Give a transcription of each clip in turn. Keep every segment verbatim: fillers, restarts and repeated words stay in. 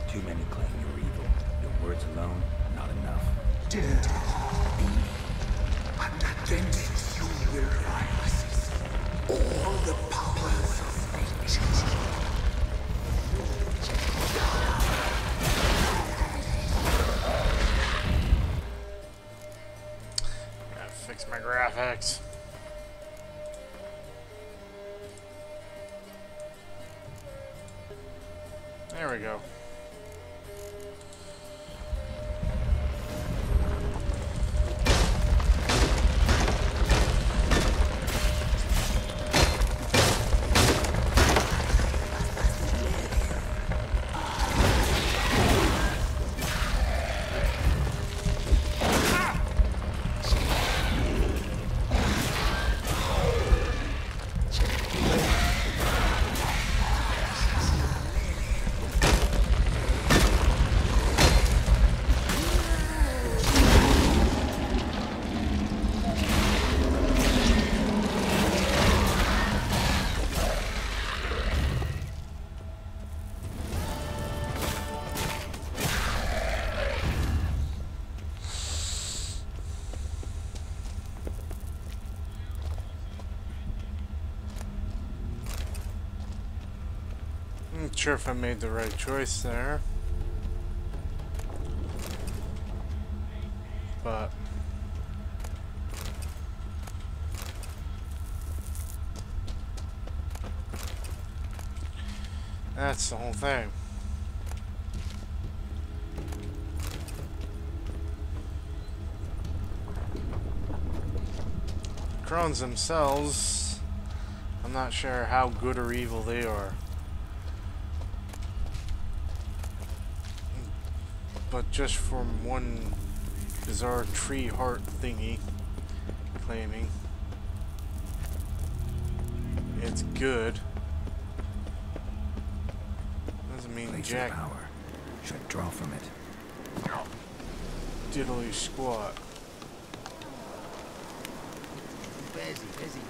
Too many claim you're evil. Your words alone, not enough. Dare me, and against you will rise all the powers of nature. Gotta fix my graphics. There we go. I'm not sure if I made the right choice there, but that's the whole thing. Crones themselves, I'm not sure how good or evil they are. But just from one bizarre tree heart thingy claiming it's good doesn't mean Place jack of power. Should draw from it. diddly squat. Busy, busy.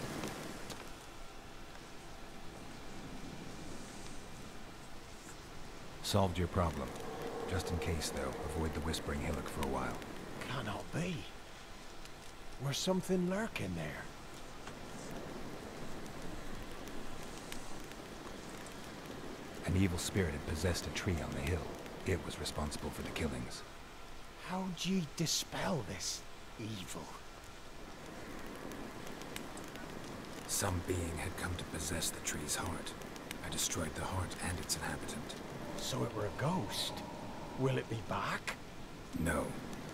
Solved your problem. Just in case, though, avoid the Whispering Hillock for a while. Cannot be. There's something lurking there. An evil spirit had possessed a tree on the hill. It was responsible for the killings. How'd ye dispel this evil? Some being had come to possess the tree's heart. I destroyed the heart and its inhabitant. So it were a ghost. Will it be back? No.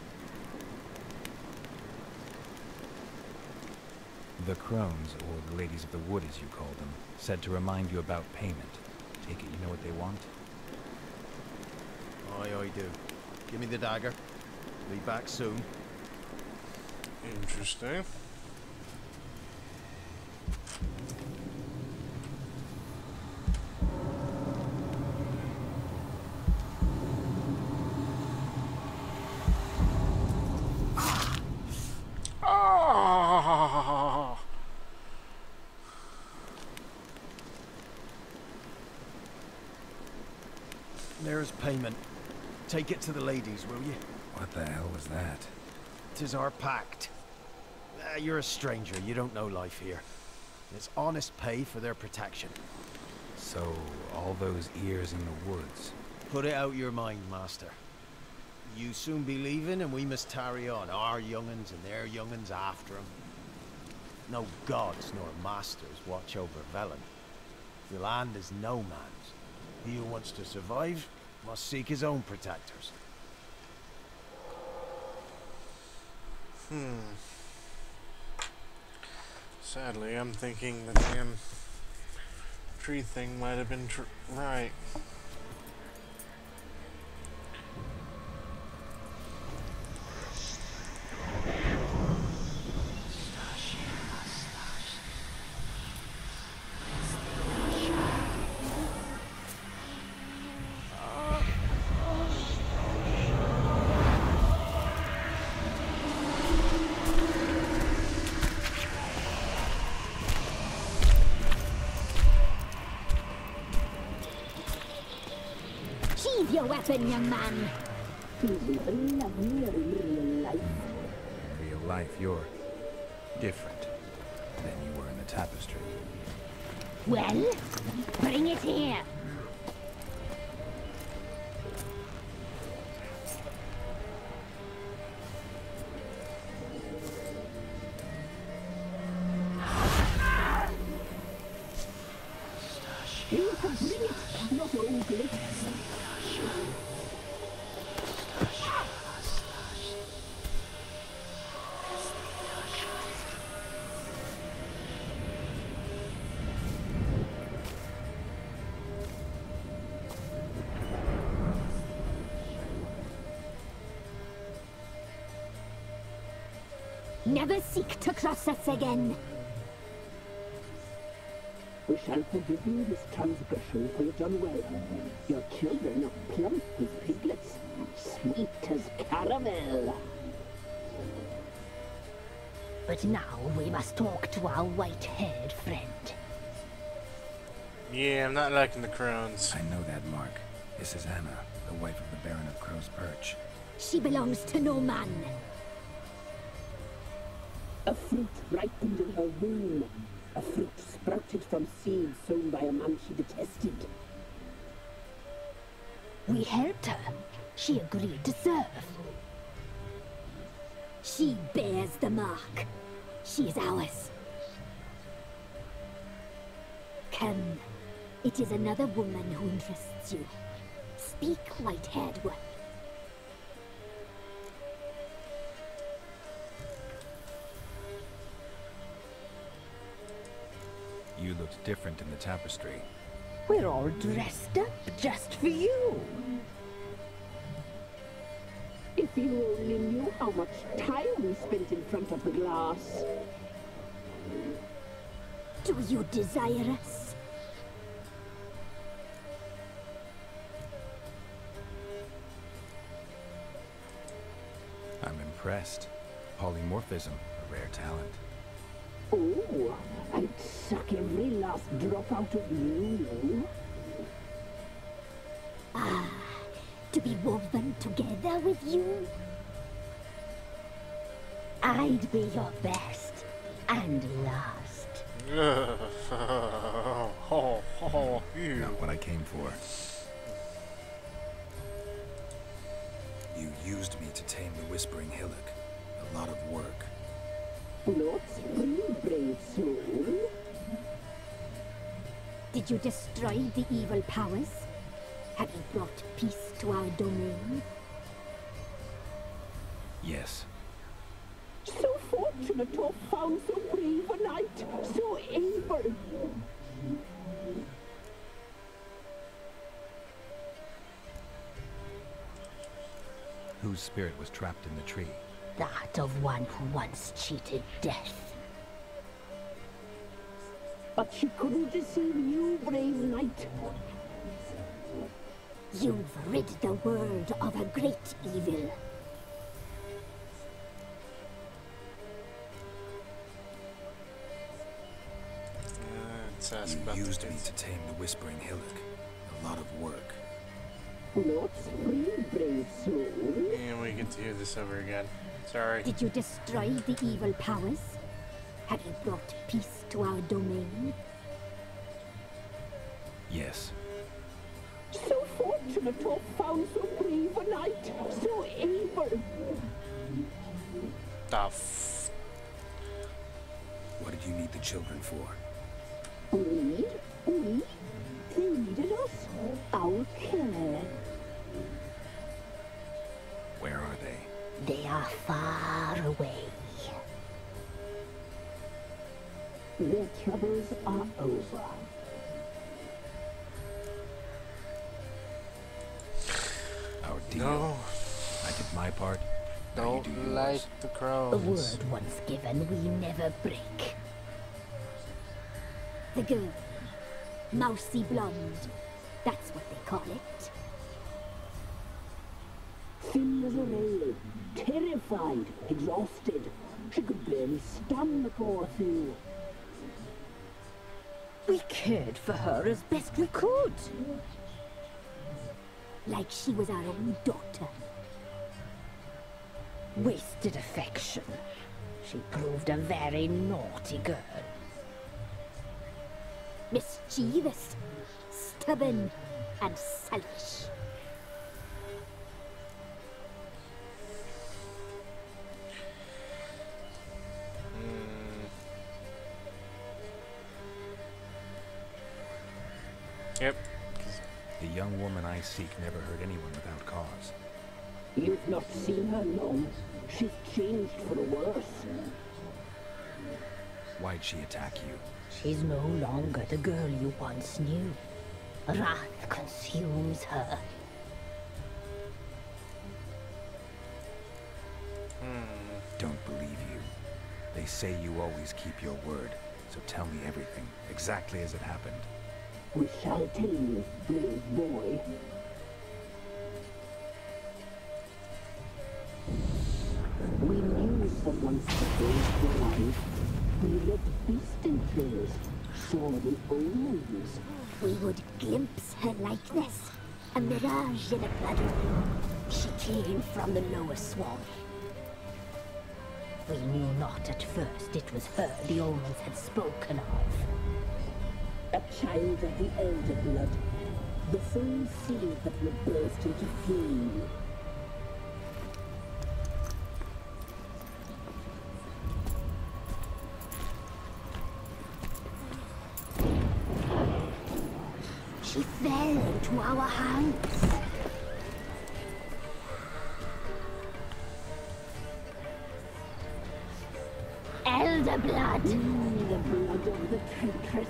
The Crones, or the Ladies of the Wood as you call them, said to remind you about payment. Take it you know what they want? Aye, I do. Give me the dagger. Be back soon. Interesting. There's payment. Take it to the ladies, will you? What the hell was that? 'Tis our pact. Uh, you're a stranger. You don't know life here. It's honest pay for their protection. So, all those ears in the woods. Put it out your mind, master. You soon be leaving, and we must tarry on. Our young'uns and their young'uns after 'em. No gods nor masters watch over Velen. The land is no man's. He who wants to survive must seek his own protectors. Hmm. Sadly, I'm thinking the damn tree thing might have been tr right. Sheathe your weapon, young man. He's even lovelier in real life. In real life, you're different than you were in the tapestry. Well, bring it here. You can bring it, not ogle it. Never seek to cross us again. We shall forgive you this transgression, for you've done well. Your children are plump as piglets, sweet as caramel. But now we must talk to our white-haired friend. Yeah, I'm not liking the Crones. I know that, Mark. This is Anna, the wife of the Baron of Crow's Perch. She belongs to no man. A fruit ripened in her womb. A fruit sprouted from seeds sown by a man she detested. We helped her. She agreed to serve. She bears the mark. She is ours. Come. It is another woman who interests you. Speak, white-haired one. You looked different in the tapestry. We're all dressed up just for you. If you only knew how much time we spent in front of the glass. Do you desire us? I'm impressed. Polymorphism, a rare talent. Oh, I'd suck every last drop out of you. Ah, to be woven together with you? I'd be your best and last. oh, oh, you. Not what I came for. You used me to tame the Whispering Hillock. A lot of work. Not free, brave soul. Did you destroy the evil powers? Have you brought peace to our domain? Yes. So fortunate to have found so brave a knight, so able. Whose spirit was trapped in the tree? That of one who once cheated death. But she couldn't deceive you, brave knight. You've rid the world of a great evil. Let's ask You about used the me kids. to tame the Whispering Hillock. A lot of work. Not free, brave soul. And we get to hear this over again. Sorry. Did you destroy the evil powers? Have you brought peace to our domain? Yes. So fortunate to have found so brave a knight, so able. The f What did you need the children for? Need? We? They needed us. Our care. Where are they? They are far away. Their troubles are over. Our deal. No, I did my part. Now you don't do yours. like the A Crones. word once given, we never break. The girl. Mousy blonde. That's what they call it. Thin as a rail, terrified, exhausted. She could barely stand the poor thing. We cared for her as best we could. like she was our own daughter. Wasted affection. She proved a very naughty girl. Mischievous, stubborn, and selfish. Yep. The young woman I seek never hurt anyone without cause. You've not seen her long. She's changed for the worse. Why'd she attack you? She's no longer the girl you once knew. Wrath consumes her. Don't believe you. They say you always keep your word, so tell me everything, exactly as it happened. We shall tell you, brave boy. We knew someone supposed to life. We read feasting trails, saw the omens. We would glimpse her likeness, a mirage in a bloodline. She came from the lower swamp. We knew not at first it was her the omens had spoken of. A child of the elder blood, the same seed that would burst into flame. She fell into our hands. Elder blood. Mm, the blood of the temptress.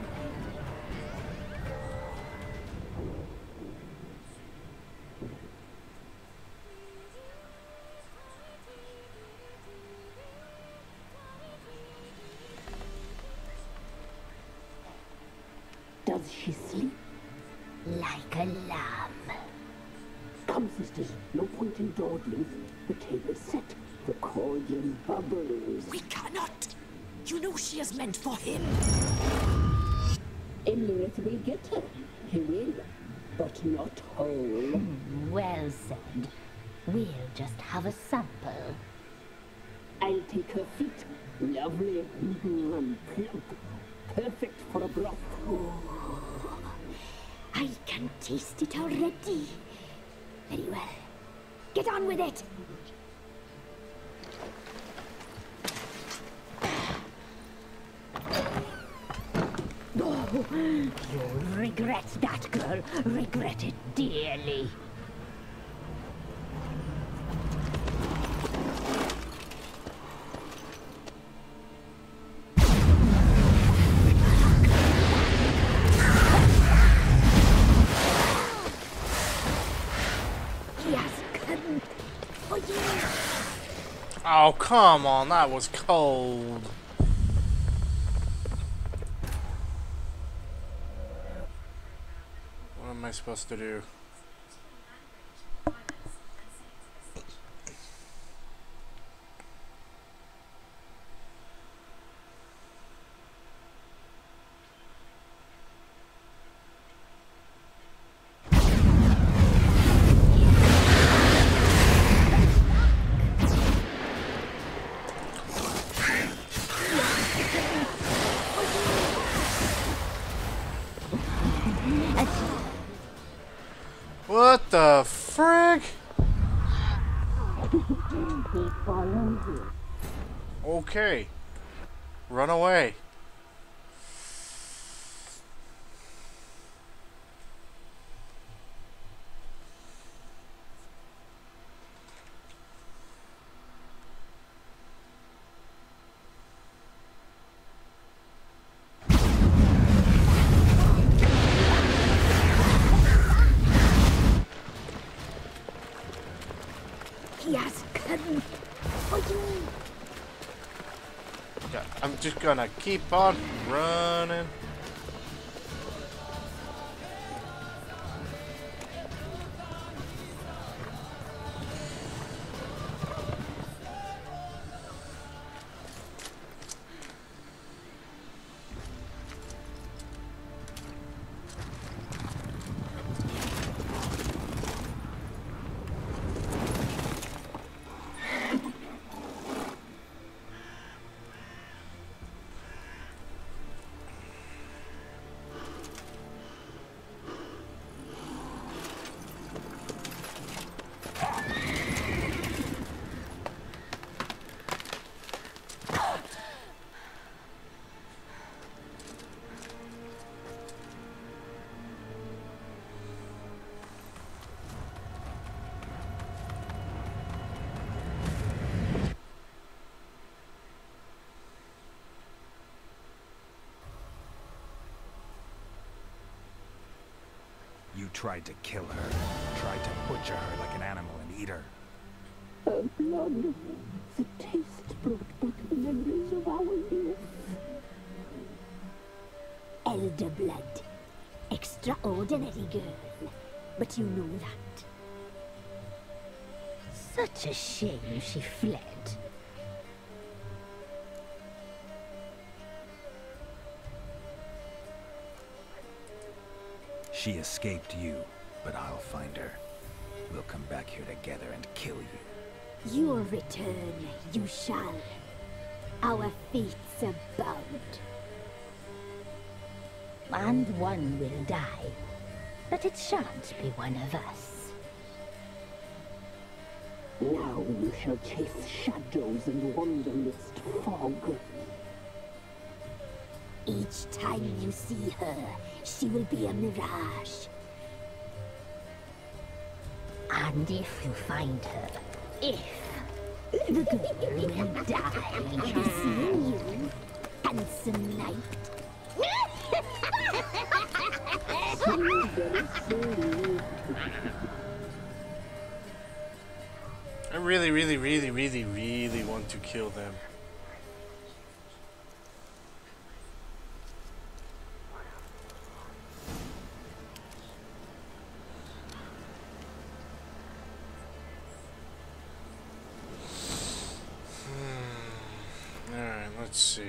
Does she sleep? Like a lamb. Come, sisters, no point in dawdling. The table's set. The cordial bubbles. We cannot! You know she is meant for him! Imlerith will get her. He will, but not whole. Well said. We'll just have a sample. I'll take her feet. Lovely mm, and plump. Perfect for a broth. I can taste it already. Very well. Get on with it! Oh, you'll regret that, girl. Regret it dearly. He has come for you. Oh, come on, that was cold. What am I supposed to do? What the frig? He follows you. Okay. Run away. He has come for you. Yeah, I'm just gonna keep on running. You tried to kill her. Tried to butcher her like an animal and eat her. Her blood. The taste brought back the memories of our youth. Elder blood. Extraordinary girl. But you know that. Such a shame she fled. She escaped you, but I'll find her. We'll come back here together and kill you. Your return, you shall. Our fates are bound. And one will die, but it shan't be one of us. Now you shall chase shadows and wander midst fog. Each time you see her, she will be a mirage. And if you find her, if the girl will die, be seeing you, handsome knight. I really, really, really, really, really want to kill them. Hmm. Alright, let's see.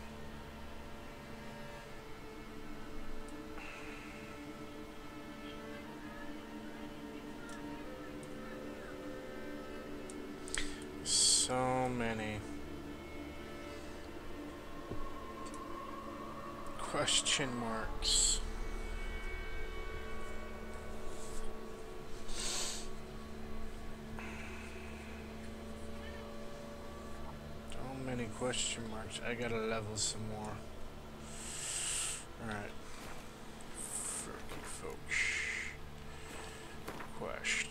So many question marks. So many question marks. I gotta level some more. Alright. Ferky folks. Question.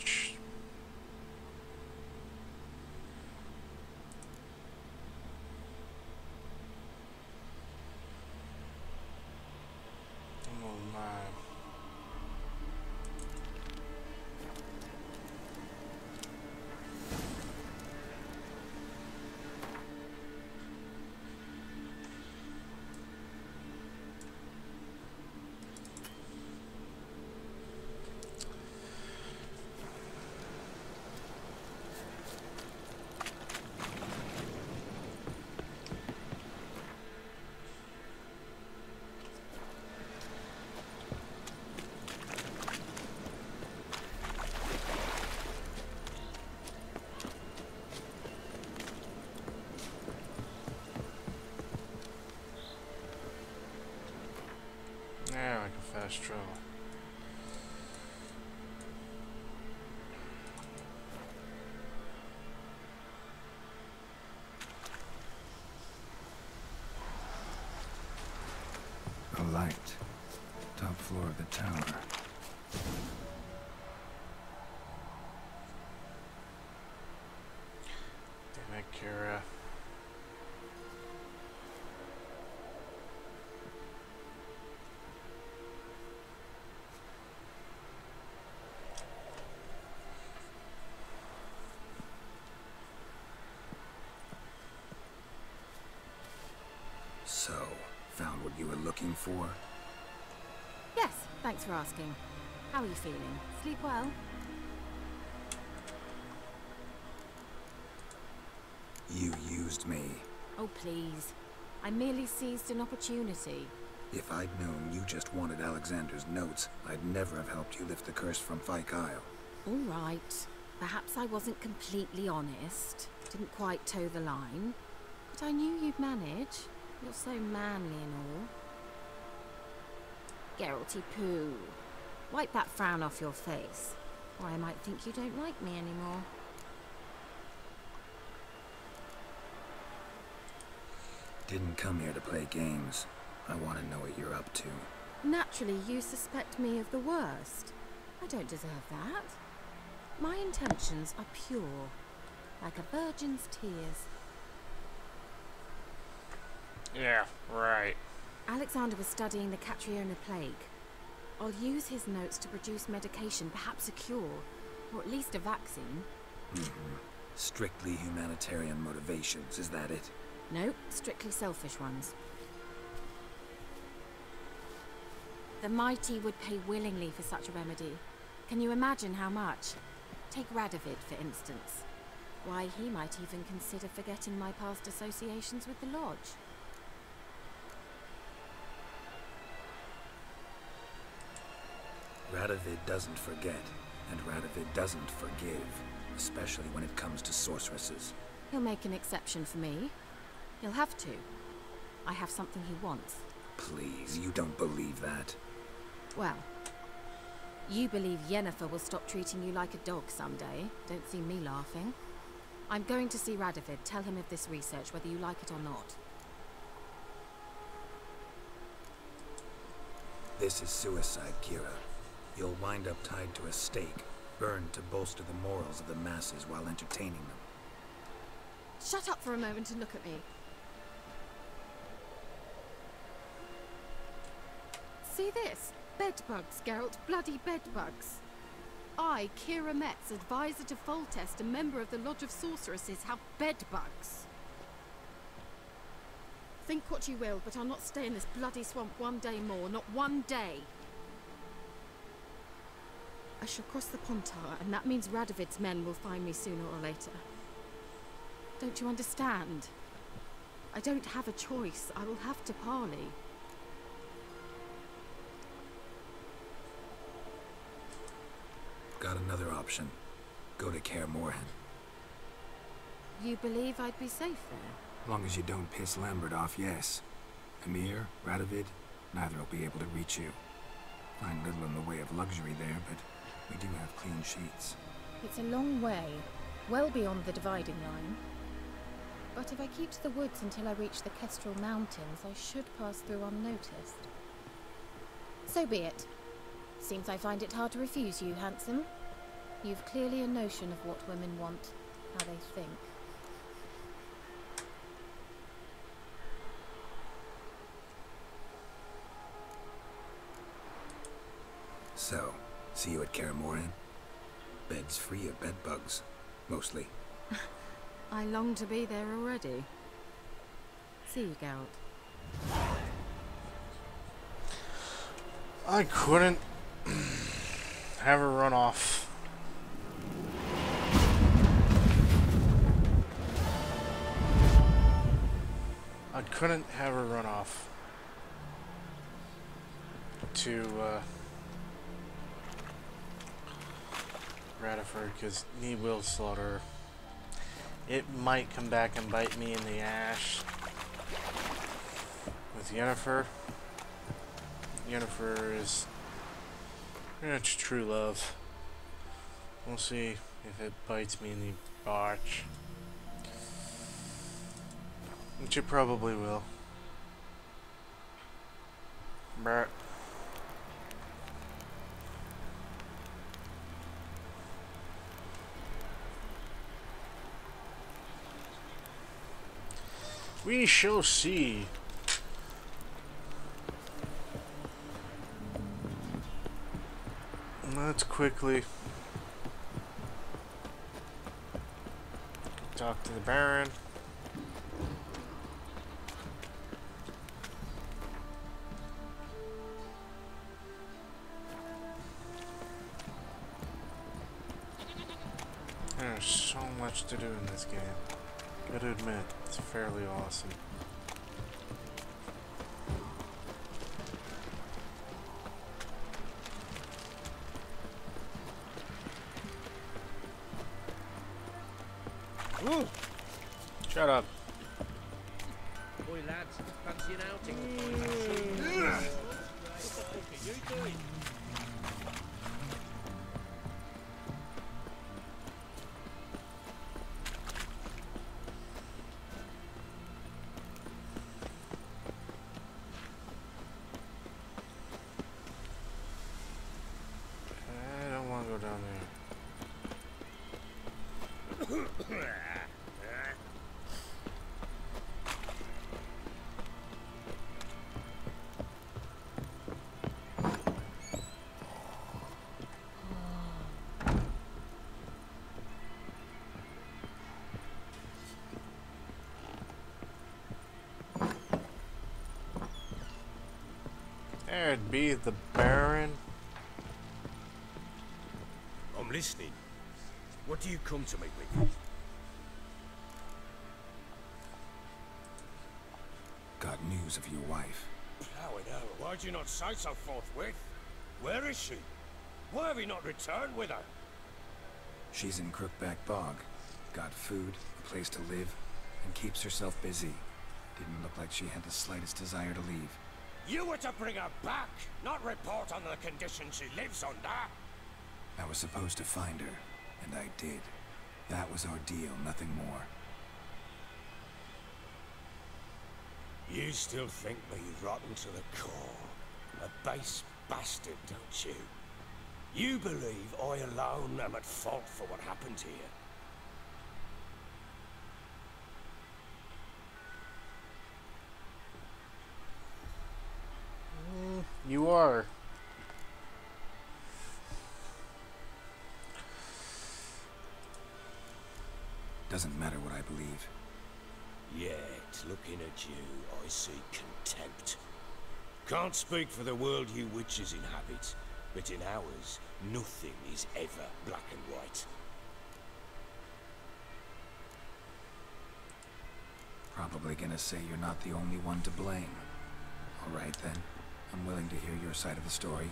Yeah, like a fast travel. A light. Top floor of the tower. Damn it, Kira. So, found what you were looking for? Yes, thanks for asking. How are you feeling? Sleep well? You used me. Oh, please. I merely seized an opportunity. If I'd known you just wanted Alexander's notes, I'd never have helped you lift the curse from Fyke Isle. All right. Perhaps I wasn't completely honest. Didn't quite toe the line. But I knew you'd manage. You're so manly and all. Geralty poo. Wipe that frown off your face, or I might think you don't like me anymore. Didn't come here to play games. I want to know what you're up to. Naturally, you suspect me of the worst. I don't deserve that. My intentions are pure, like a virgin's tears. Yeah, right. Alexander was studying the Catriona plague. I'll use his notes to produce medication, perhaps a cure, or at least a vaccine. Mm-hmm. Strictly humanitarian motivations, is that it? No, strictly selfish ones. The mighty would pay willingly for such a remedy. Can you imagine how much? Take Radovid, for instance. Why, he might even consider forgetting my past associations with the Lodge. Radovid doesn't forget, and Radovid doesn't forgive, especially when it comes to sorceresses. He'll make an exception for me. He'll have to. I have something he wants. Please, you don't believe that. Well, you believe Yennefer will stop treating you like a dog someday. Don't see me laughing. I'm going to see Radovid, tell him of this research, whether you like it or not. This is suicide, Kira. You'll wind up tied to a stake, burned to bolster the morals of the masses while entertaining them. Shut up for a moment and look at me. See this? Bedbugs, Geralt. Bloody bedbugs. I, Kira Metz, advisor to Foltest, a member of the Lodge of Sorceresses, have bedbugs. Think what you will, but I'll not stay in this bloody swamp one day more. Not one day. I shall cross the Pontar, and that means Radovid's men will find me sooner or later. Don't you understand? I don't have a choice. I will have to parley. Got another option. Go to Kaer Morhen. You believe I'd be safe there? As long as you don't piss Lambert off, yes. Emir, Radovid, neither will be able to reach you. Find little in the way of luxury there, but we do have clean sheets. It's a long way, well beyond the dividing line. But if I keep to the woods until I reach the Kestrel Mountains, I should pass through unnoticed. So be it. Seems I find it hard to refuse you, handsome. You've clearly a notion of what women want, how they think. So, see you at Kaer Morhen? Beds free of bedbugs, mostly. I long to be there already. See you, Geralt. I couldn't have her run off. I couldn't have her run off to uh, Radiford, because he will slaughter her. It might come back and bite me in the ass with Yennefer. Yennefer is pretty much true love. We'll see if it bites me in the arch. Which it probably will. Brr. We shall see. Let's quickly talk to the Baron. There's so much to do in this game. Gotta admit, it's fairly awesome. Ooh. Shut up. Boy, lads, fancy an outing? What the fuck are you doing? I don't want to go down there. There'd be the Baron. I'm listening. What do you come to me with? Got news of your wife. Blowing hell, why'd you not say so forthwith? Where is she? Why have you not returned with her? She's in Crookback Bog. Got food, a place to live, and keeps herself busy. Didn't look like she had the slightest desire to leave. You were to bring her back, not report on the conditions she lives under. I was supposed to find her, and I did. That was our deal, nothing more. You still think me rotten to the core. A base bastard, don't you? You believe I alone am at fault for what happened here. Mm, you are. Doesn't matter what I believe. Yet, looking at you, I see contempt. Can't speak for the world you witches inhabit, but in ours, nothing is ever black and white. Probably gonna say you're not the only one to blame. All right then, I'm willing to hear your side of the story.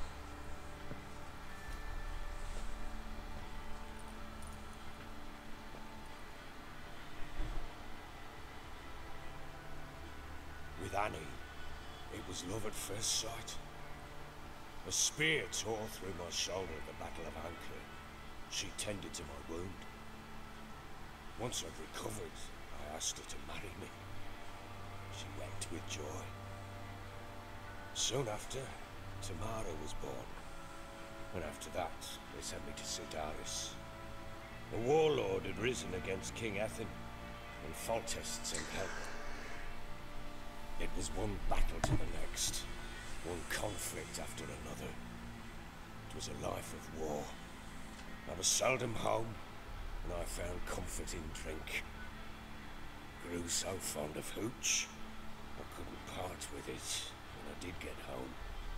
With Annie, it was love at first sight. A spear tore through my shoulder at the Battle of Anchor. She tended to my wound. Once I'd recovered, I asked her to marry me. She wept with joy. Soon after, Tamara was born. And after that, they sent me to Sidaris. The warlord had risen against King Ethan, and Foltests and help. It was one battle to the next, one conflict after another. It was a life of war. I was seldom home, and I found comfort in drink. Grew so fond of hooch, I couldn't part with it when I did get home.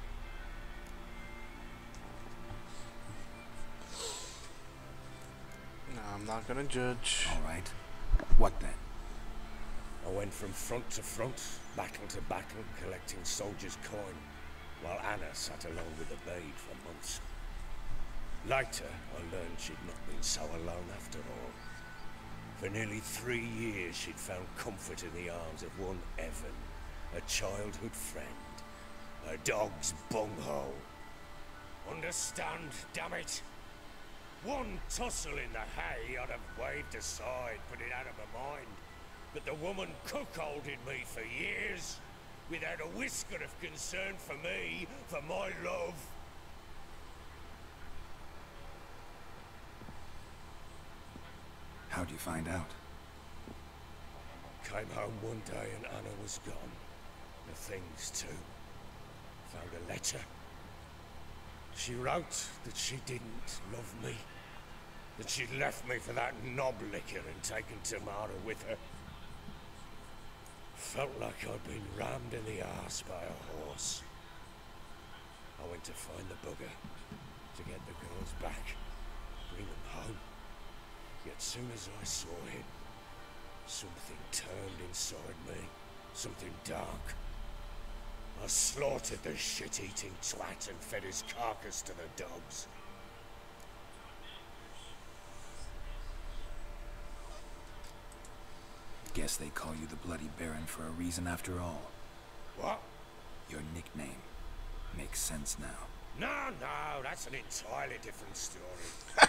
No, I'm not gonna judge. All right. What then? I went from front to front, battle to battle, collecting soldiers' coin, while Anna sat alone with the babe for months. Later, I learned she'd not been so alone after all. For nearly three years, she'd found comfort in the arms of one Evan, a childhood friend, a dog's bunghole. Understand, damn it? One tussle in the hay I'd have waved aside, put it out of my mind. But the woman cuckolded me for years, without a whisker of concern for me, for my love. How'd you find out? Came home one day and Anna was gone. The things too. Found a letter. She wrote that she didn't love me. That she'd left me for that knob licker and taken Tamara with her. Felt like I'd been rammed in the arse by a horse. I went to find the bugger, to get the girls back, bring them home. Yet soon as I saw him, something turned inside me, something dark. I slaughtered the shit-eating twat and fed his carcass to the dogs. Guess they call you the Bloody Baron for a reason after all. What? Your nickname. Makes sense now. No, no, that's an entirely different story.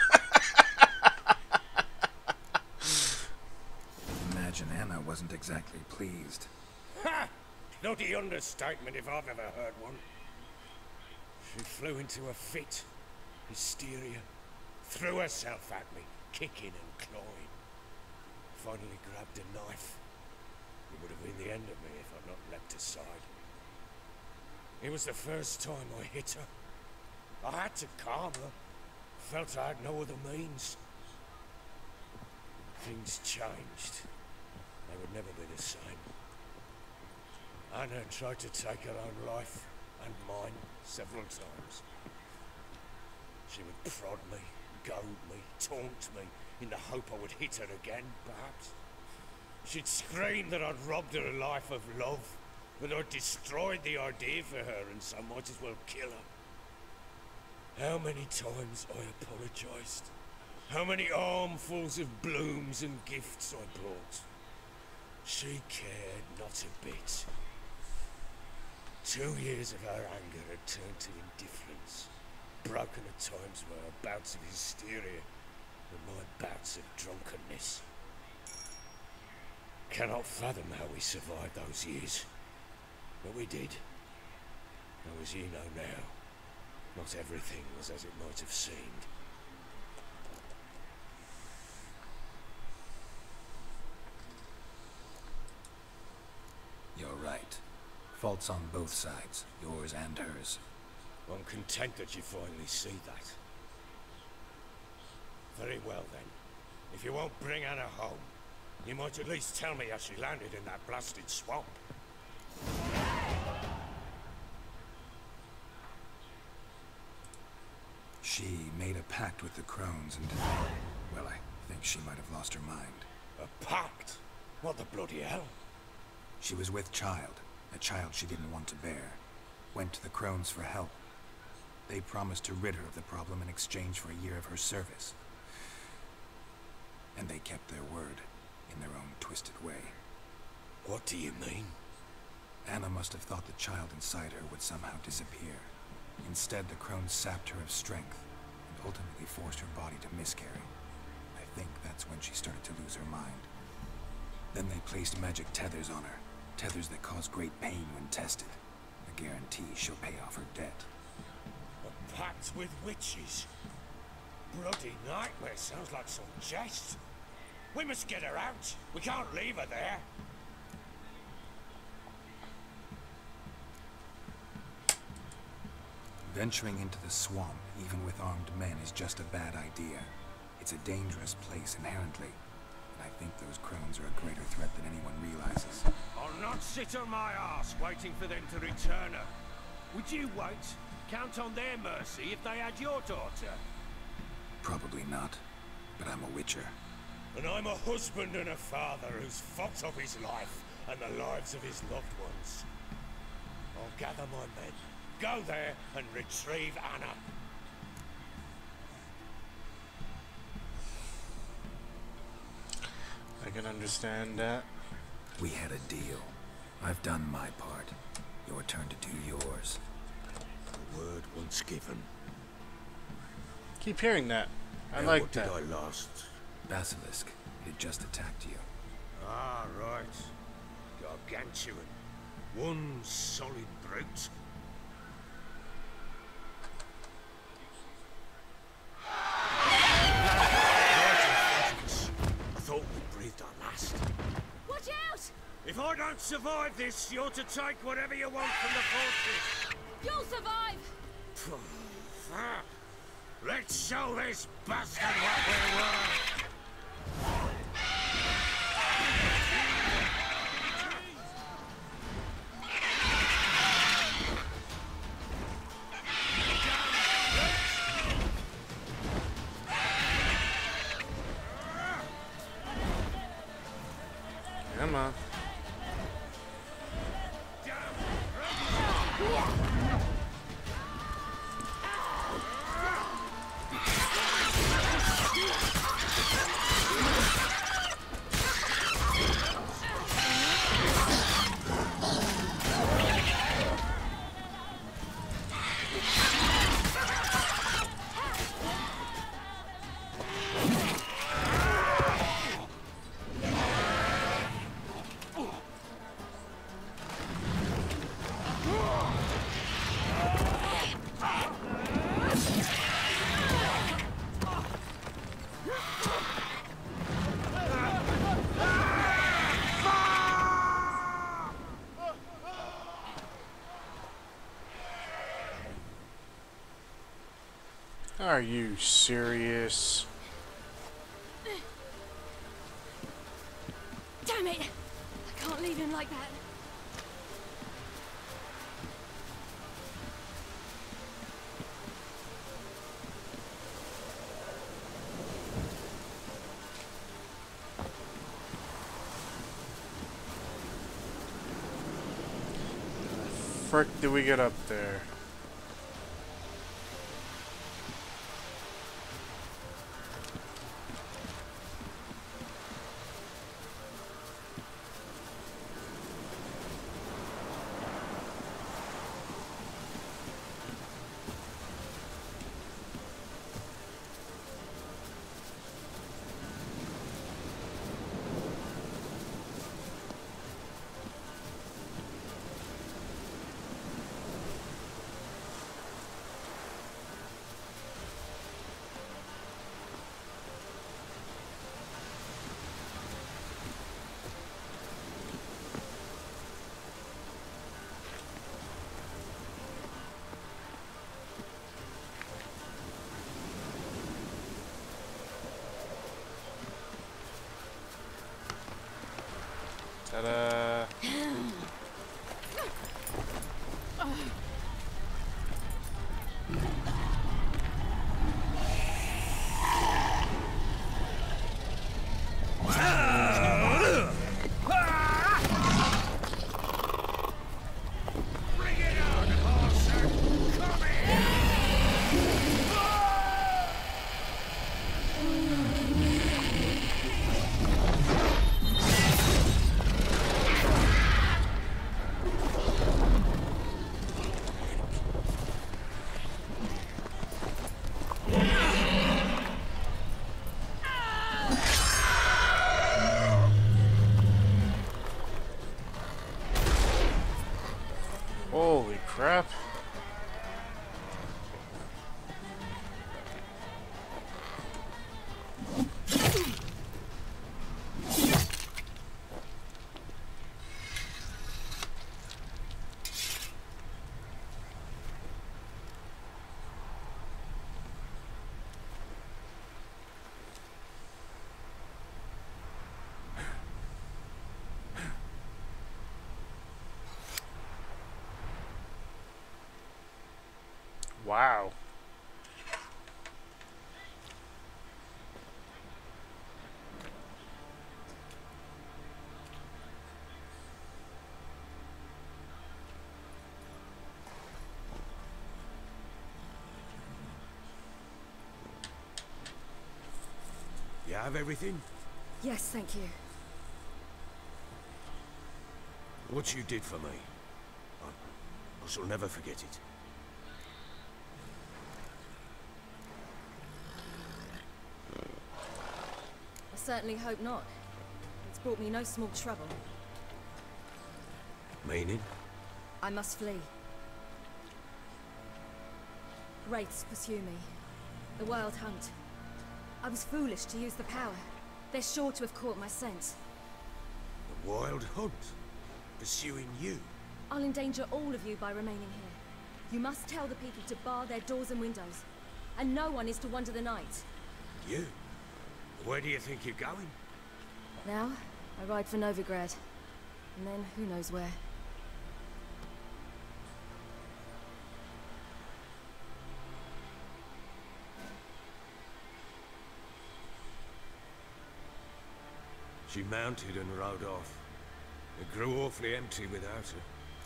Imagine Anna wasn't exactly pleased. Ha! Bloody understatement if I've ever heard one. She flew into a fit, hysteria, threw herself at me, kicking and clawing. Finally grabbed a knife. It would have been the end of me if I'd not leapt aside. It was the first time I hit her. I had to calm her. Felt I had no other means. Things changed. They would never be the same. Anna tried to take her own life. and mine several times. She would prod me, goad me, taunt me, in the hope I would hit her again, perhaps. She'd scream that I'd robbed her life of love, that I'd destroyed the idea for her and so might as well kill her. How many times I apologised. How many armfuls of blooms and gifts I brought. She cared not a bit. Two years of her anger had turned to indifference, broken at times by her bouts of hysteria and my bouts of drunkenness. Cannot fathom how we survived those years, but we did. Though as you know now, not everything was as it might have seemed. You're right. Faults on both sides, yours and hers. I'm content that you finally see that. Very well then. If you won't bring Anna home, you might at least tell me how she landed in that blasted swamp. She made a pact with the Crones and... well, I think she might have lost her mind. A pact? What the bloody hell? She was with child, a child she didn't want to bear. Went to the Crones for help. They promised to rid her of the problem in exchange for a year of her service. And they kept their word, in their own twisted way. What do you mean? Anna must have thought the child inside her would somehow disappear. Instead, the Crones sapped her of strength, and ultimately forced her body to miscarry. I think that's when she started to lose her mind. Then they placed magic tethers on her, tethers that cause great pain when tested. A guarantee she'll pay off her debt. A pact with witches? Bloody nightmare, sounds like some jest. We must get her out. We can't leave her there. Venturing into the swamp, even with armed men, is just a bad idea. It's a dangerous place inherently, and I think those Crones are a greater threat than anyone realizes. I'll not sit on my arse waiting for them to return her. Would you wait? Count on their mercy if they had your daughter? Probably not, but I'm a witcher. And I'm a husband and a father who's fucked up his life and the lives of his loved ones. I'll gather my men, go there and retrieve Anna. I can understand that. We had a deal. I've done my part. Your turn to do yours. The word once given. Keep hearing that. I Now like what that. did I lost? Basilisk. It just attacked you. Ah, right. Gargantuan. One solid brute. I thought we breathed our last. Watch out! If I don't survive this, you're to take whatever you want from the fortress. You'll survive! Let's show this bastard what we're worth. Come on. Are you serious? Damn it! I can't leave him like that. frick did we get up there? Ta-da! Holy crap. Wow. You have everything? Yes, thank you. What you did for me, I, I shall never forget it. I certainly hope not. It's brought me no small trouble. Meaning? I must flee. Wraiths pursue me. The Wild Hunt. I was foolish to use the power. They're sure to have caught my scent. The Wild Hunt? Pursuing you? I'll endanger all of you by remaining here. You must tell the people to bar their doors and windows. And no one is to wander the night. You? Where do you think you're going? Now, I ride for Novigrad. And then, who knows where. She mounted and rode off. It grew awfully empty without her.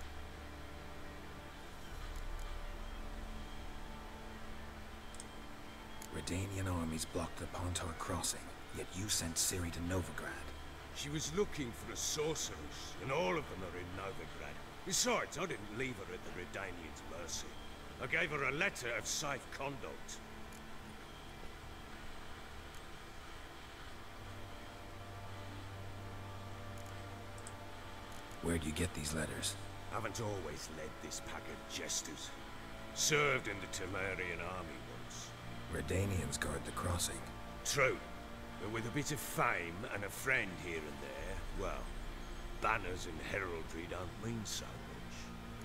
Redanian armies blocked the Pontar crossing, yet you sent Ciri to Novigrad. She was looking for a sorceress, and all of them are in Novigrad. Besides, I didn't leave her at the Redanians' mercy. I gave her a letter of safe conduct. Where'd you get these letters? Haven't always led this pack of jesters. Served in the Temerian army once. Redanians guard the crossing. True. But with a bit of fame and a friend here and there, well, banners and heraldry don't mean so much.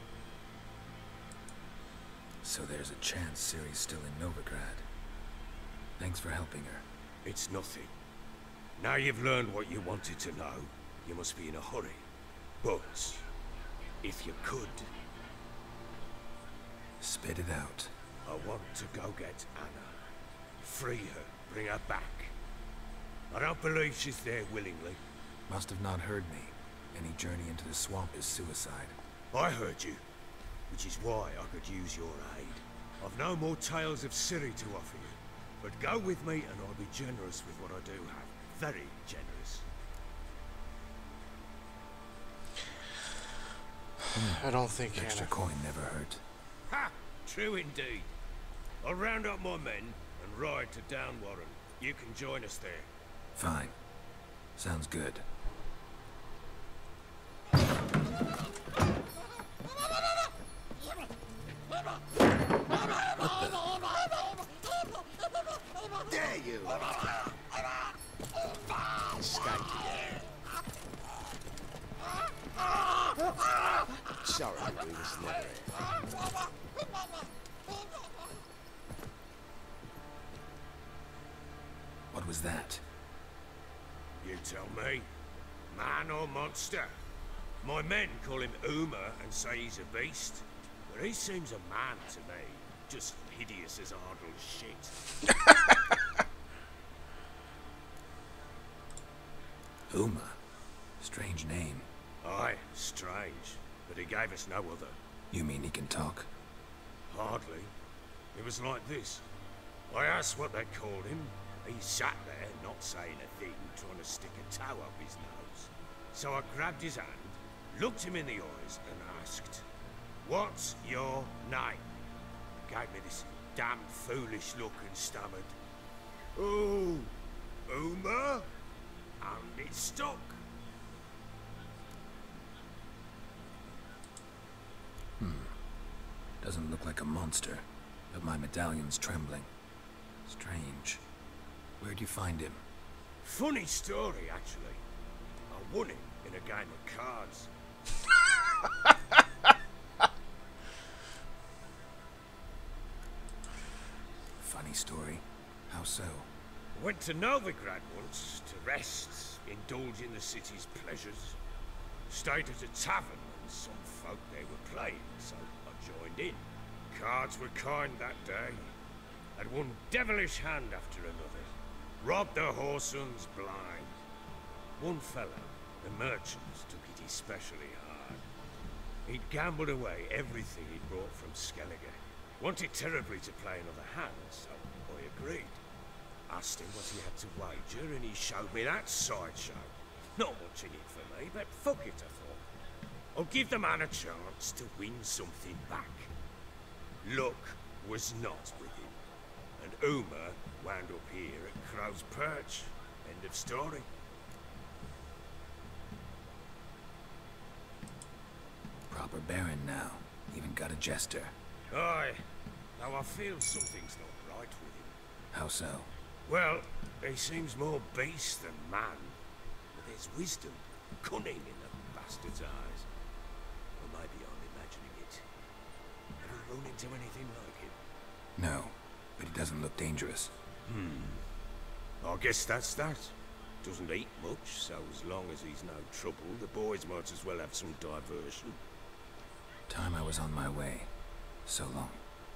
So there's a chance Ciri's still in Novigrad. Thanks for helping her. It's nothing. Now you've learned what you wanted to know, you must be in a hurry. But, if you could... Spit it out. I want to go get Anna. Free her, bring her back. I don't believe she's there willingly. Must have not heard me. Any journey into the swamp is suicide. I heard you. which is why I could use your aid. I've no more tales of Ciri to offer you, but go with me and I'll be generous with what I do have. Very generous. I don't think Extra Anna. coin never hurt. Ha! True indeed. I'll round up my men and ride to Downwarren. You can join us there. Fine. Sounds good. There you are. Escaped again. Sorry, we was never here. What was that? You tell me. Man or monster? My men call him Uma and say he's a beast. But he seems a man to me. Just hideous as Ardle's shit. Uma. Strange name. Aye, strange. But he gave us no other. You mean he can talk? Hardly. It was like this. I asked what they called him. He sat there, not saying a thing, trying to stick a toe up his nose. So I grabbed his hand, looked him in the eyes, and asked, "What's your name?" He gave me this damn foolish look and stammered, "Oh, Uma?" And it stuck. Doesn't look like a monster, but my medallion's trembling. Strange. Where'd you find him? Funny story, actually. I won him in a game of cards. Funny story. How so? Went to Novigrad once to rest, indulge in the city's pleasures. Stayed at a tavern and some folk there were playing, so I joined in. Cards were kind that day. Had one devilish hand after another. Robbed the whoresun's blind. One fellow, the merchants, took it especially hard. He'd gambled away everything he'd brought from Skellige. Wanted terribly to play another hand, so I agreed. Asked him what he had to wager, and he showed me that sideshow. Not much in it for me, but fuck it, I thought. I'll give the man a chance to win something back. Luck was not with him, and Uma wound up here at Crow's Perch. End of story. Proper baron now. Even got a jester. Aye, though I feel something's not right with him. How so? Well, he seems more beast than man. But there's wisdom, cunning in the bastard's eyes. Or maybe I'm imagining it. Ever run into anything like him? No, but he doesn't look dangerous. Hmm. I guess that's that. Doesn't eat much, so as long as he's no trouble, the boys might as well have some diversion. Time I was on my way. So long.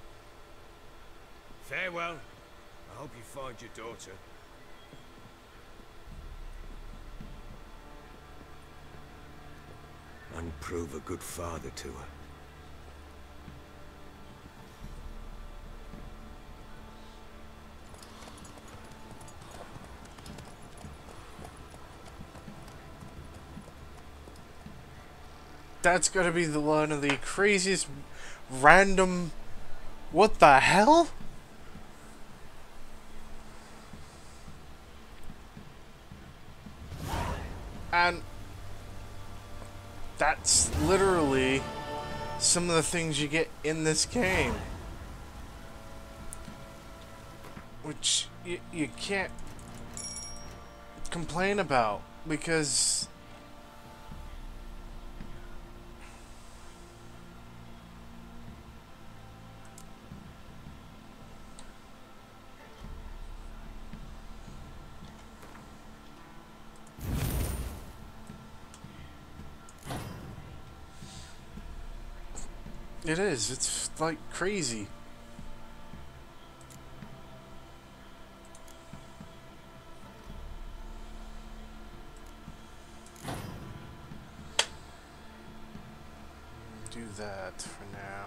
Farewell. I hope you find your daughter. And prove a good father to her. That's gotta be the one of the craziest random. What the hell? And that's literally some of the things you get in this game, which you, you can't complain about, because it is. It's like crazy. Do that for now.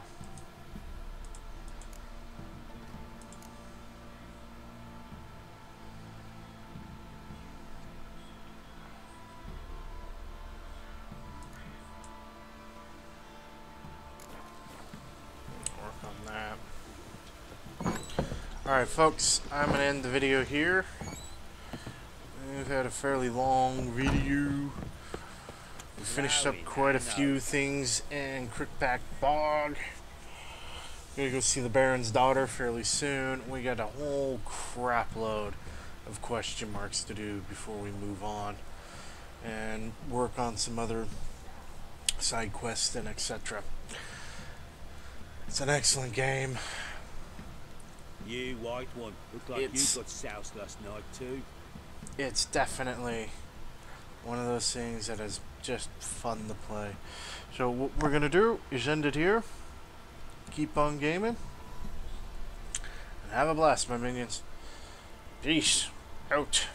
Work on that. Alright folks, I'm going to end the video here. We've had a fairly long video. We finished up quite a few things in Crookback Bog. We're gonna go see the Baron's daughter fairly soon. We got a whole crap load of question marks to do before we move on and work on some other side quests and et cetera. It's an excellent game. You white one, look like It's- you got soused last night too. It's definitely one of those things that is just fun to play. So what we're gonna do is end it here. Keep on gaming and have a blast, my minions. Peace out.